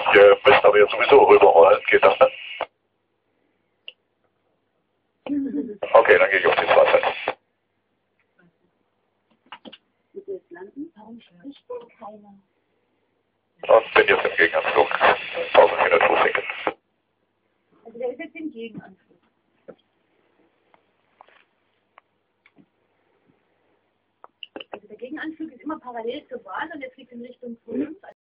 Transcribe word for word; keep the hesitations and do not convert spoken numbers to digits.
Ich äh, müsste aber jetzt sowieso rüberrollen. Geht das denn? Okay, dann gehe ich auf die Wasser. Wird jetzt landen? Warum spricht denn keiner? Und bin jetzt im Gegenanflug. tausend vierhundert Fuß Winkel. Also der ist jetzt im Gegenanflug. Also der Gegenanflug ist immer parallel zur Bahn und der fliegt in Richtung fünf.